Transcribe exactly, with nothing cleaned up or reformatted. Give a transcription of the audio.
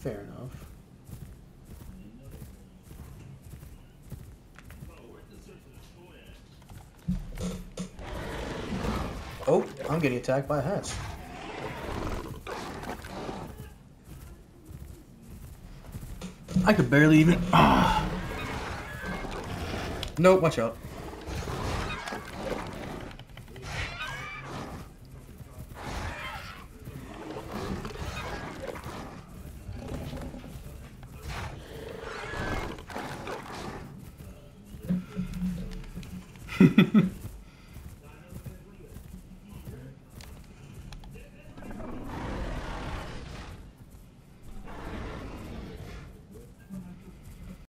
Fair enough. Oh, I'm getting attacked by hats. I could barely even... Ah. Nope, watch out.